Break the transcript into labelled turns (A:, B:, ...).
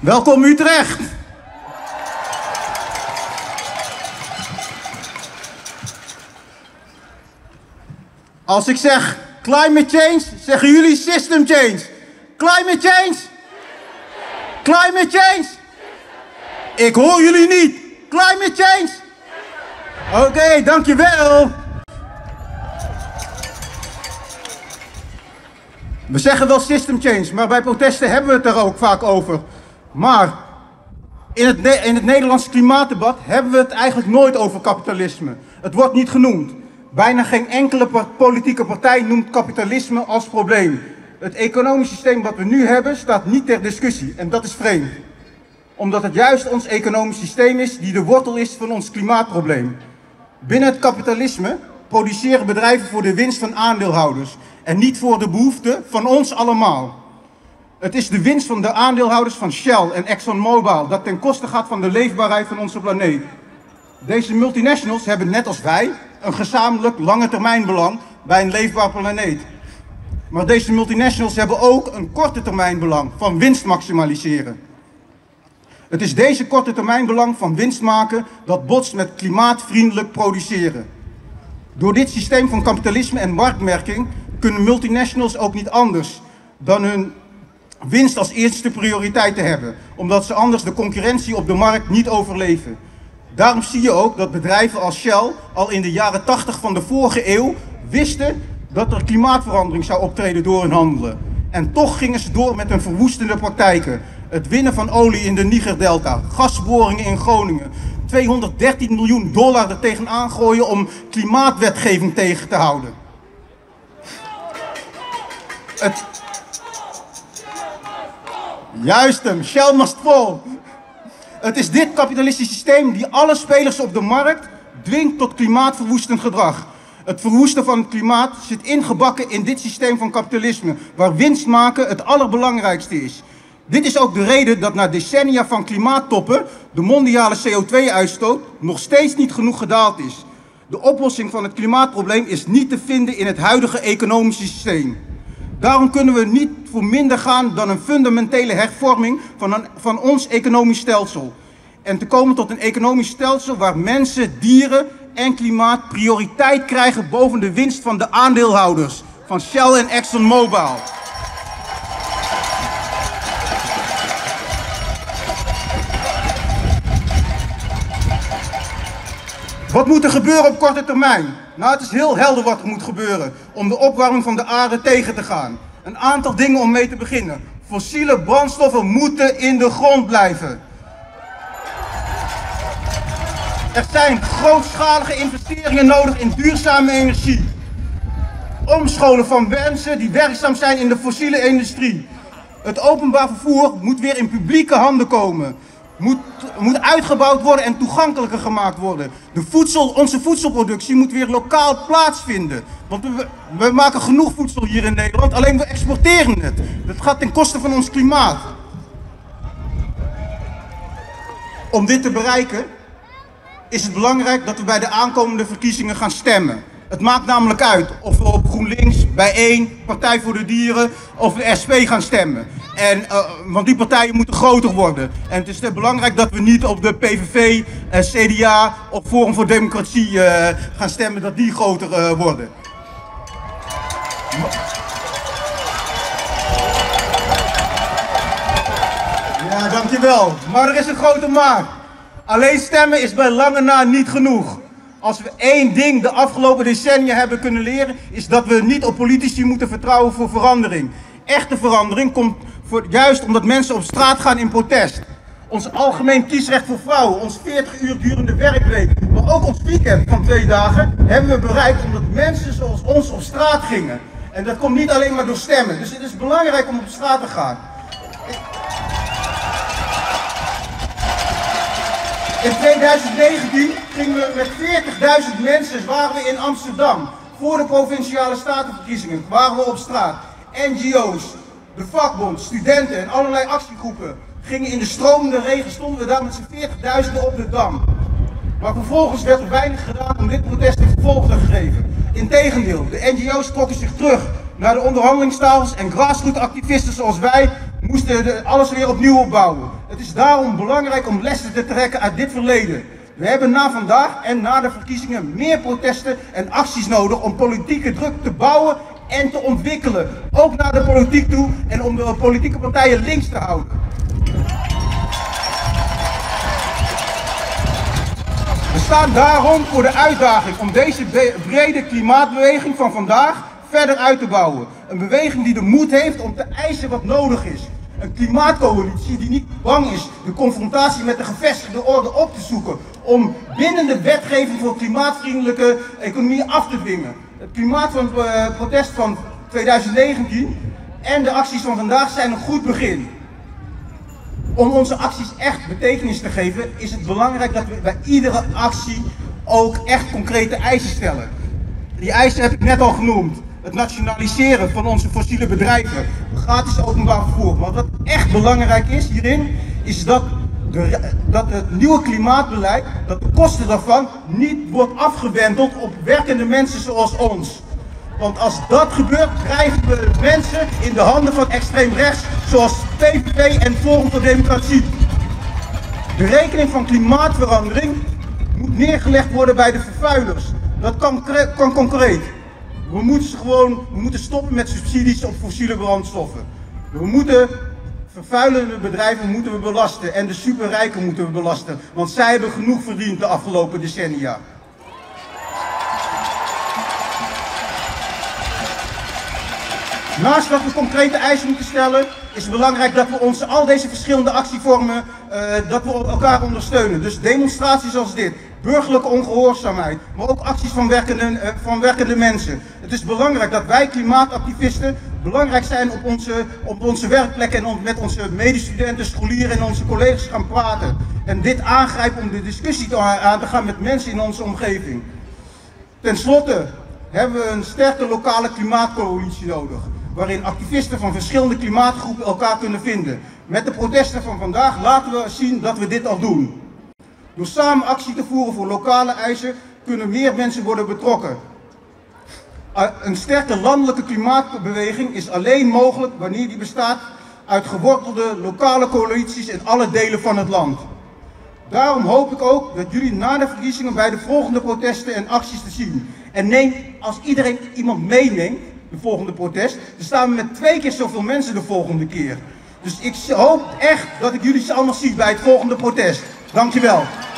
A: Welkom Utrecht! Als ik zeg climate change, zeggen jullie system change. Climate change? Climate change? Ik hoor jullie niet. Climate change? Oké, dankjewel. We zeggen wel system change, maar bij protesten hebben we het er ook vaak over. Maar in het Nederlandse klimaatdebat hebben we het eigenlijk nooit over kapitalisme. Het wordt niet genoemd. Bijna geen enkele politieke partij noemt kapitalisme als probleem. Het economisch systeem wat we nu hebben staat niet ter discussie en dat is vreemd. Omdat het juist ons economisch systeem is die de wortel is van ons klimaatprobleem. Binnen het kapitalisme produceren bedrijven voor de winst van aandeelhouders en niet voor de behoeften van ons allemaal. Het is de winst van de aandeelhouders van Shell en ExxonMobil dat ten koste gaat van de leefbaarheid van onze planeet. Deze multinationals hebben net als wij een gezamenlijk langetermijnbelang bij een leefbaar planeet. Maar deze multinationals hebben ook een korte termijnbelang van winst maximaliseren. Het is deze korte termijnbelang van winst maken dat botst met klimaatvriendelijk produceren. Door dit systeem van kapitalisme en marktmerking kunnen multinationals ook niet anders dan hun winst als eerste prioriteit te hebben, omdat ze anders de concurrentie op de markt niet overleven. Daarom zie je ook dat bedrijven als Shell al in de jaren 80 van de vorige eeuw wisten dat er klimaatverandering zou optreden door hun handelen. En toch gingen ze door met hun verwoestende praktijken. Het winnen van olie in de Nigerdelta, gasboringen in Groningen, $213 miljoen er tegenaan gooien om klimaatwetgeving tegen te houden. Juist hem, Shell must fall. Het is dit kapitalistische systeem die alle spelers op de markt dwingt tot klimaatverwoestend gedrag. Het verwoesten van het klimaat zit ingebakken in dit systeem van kapitalisme, waar winst maken het allerbelangrijkste is. Dit is ook de reden dat na decennia van klimaattoppen de mondiale CO2-uitstoot nog steeds niet genoeg gedaald is. De oplossing van het klimaatprobleem is niet te vinden in het huidige economische systeem. Daarom kunnen we niet voor minder gaan dan een fundamentele hervorming van ons economisch stelsel. En te komen tot een economisch stelsel waar mensen, dieren en klimaat prioriteit krijgen boven de winst van de aandeelhouders van Shell en ExxonMobil. Wat moet er gebeuren op korte termijn? Nou, het is heel helder wat er moet gebeuren om de opwarming van de aarde tegen te gaan. Een aantal dingen om mee te beginnen. Fossiele brandstoffen moeten in de grond blijven. Er zijn grootschalige investeringen nodig in duurzame energie. Omscholen van mensen die werkzaam zijn in de fossiele industrie. Het openbaar vervoer moet weer in publieke handen komen. Moet uitgebouwd worden en toegankelijker gemaakt worden. Onze voedselproductie moet weer lokaal plaatsvinden. Want we maken genoeg voedsel hier in Nederland, alleen we exporteren het. Dat gaat ten koste van ons klimaat. Om dit te bereiken is het belangrijk dat we bij de aankomende verkiezingen gaan stemmen. Het maakt namelijk uit of we op GroenLinks, Bijeen, Partij voor de Dieren of de SP gaan stemmen. Want die partijen moeten groter worden. En het is belangrijk dat we niet op de PVV, CDA of Forum voor Democratie gaan stemmen, dat die groter worden. Ja, dankjewel. Maar er is een grote maar. Alleen stemmen is bij lange na niet genoeg. Als we één ding de afgelopen decennia hebben kunnen leren, is dat we niet op politici moeten vertrouwen voor verandering. Echte verandering komt juist omdat mensen op straat gaan in protest. Ons algemeen kiesrecht voor vrouwen, ons 40 uur durende werkweek, maar ook ons weekend van 2 dagen, hebben we bereikt omdat mensen zoals ons op straat gingen. En dat komt niet alleen maar door stemmen, dus het is belangrijk om op straat te gaan. In 2019 gingen we met 40.000 mensen, waren we in Amsterdam. Voor de provinciale statenverkiezingen waren we op straat. NGO's, de vakbond, studenten en allerlei actiegroepen gingen in de stromende regen, stonden we daar met z'n 40.000 op de Dam. Maar vervolgens werd er weinig gedaan om dit protest een vervolg te geven. Integendeel, de NGO's trokken zich terug naar de onderhandelingstafels en grassroots activisten zoals wij moesten alles weer opnieuw opbouwen. Het is daarom belangrijk om lessen te trekken uit dit verleden. We hebben na vandaag en na de verkiezingen meer protesten en acties nodig om politieke druk te bouwen en te ontwikkelen. Ook naar de politiek toe en om de politieke partijen links te houden. We staan daarom voor de uitdaging om deze brede klimaatbeweging van vandaag verder uit te bouwen. Een beweging die de moed heeft om te eisen wat nodig is. Een klimaatcoalitie die niet bang is de confrontatie met de gevestigde orde op te zoeken om binnen de wetgeving voor klimaatvriendelijke economie af te dwingen. Het klimaat van het protest van 2019 en de acties van vandaag zijn een goed begin. Om onze acties echt betekenis te geven is het belangrijk dat we bij iedere actie ook echt concrete eisen stellen. Die eisen heb ik net al genoemd. Het nationaliseren van onze fossiele bedrijven, gratis openbaar vervoer. Maar wat echt belangrijk is hierin, is dat het nieuwe klimaatbeleid, dat de kosten daarvan niet wordt afgewenteld op werkende mensen zoals ons. Want als dat gebeurt, krijgen we mensen in de handen van extreem rechts, zoals PVV en Forum voor Democratie. De rekening van klimaatverandering moet neergelegd worden bij de vervuilers. Dat kan concreet. We moeten stoppen met subsidies op fossiele brandstoffen. We moeten vervuilende bedrijven belasten en de superrijken moeten we belasten. Want zij hebben genoeg verdiend de afgelopen decennia. Naast dat we concrete eisen moeten stellen, is het belangrijk dat we al deze verschillende actievormen, dat we elkaar ondersteunen. Dus demonstraties als dit, burgerlijke ongehoorzaamheid, maar ook acties van werkende mensen. Het is belangrijk dat wij klimaatactivisten belangrijk zijn op onze werkplekken en met onze medestudenten, scholieren en onze collega's gaan praten. En dit aangrijpen om de discussie aan te gaan met mensen in onze omgeving. Ten slotte hebben we een sterke lokale klimaatcoalitie nodig, waarin activisten van verschillende klimaatgroepen elkaar kunnen vinden. Met de protesten van vandaag laten we zien dat we dit al doen. Door samen actie te voeren voor lokale eisen kunnen meer mensen worden betrokken. Een sterke landelijke klimaatbeweging is alleen mogelijk wanneer die bestaat uit gewortelde lokale coalities in alle delen van het land. Daarom hoop ik ook dat jullie na de verkiezingen bij de volgende protesten en acties te zien. En als iedereen iemand meeneemt, de volgende protest, dan staan we met 2 keer zoveel mensen de volgende keer. Dus ik hoop echt dat ik jullie allemaal zie bij het volgende protest. Dankjewel.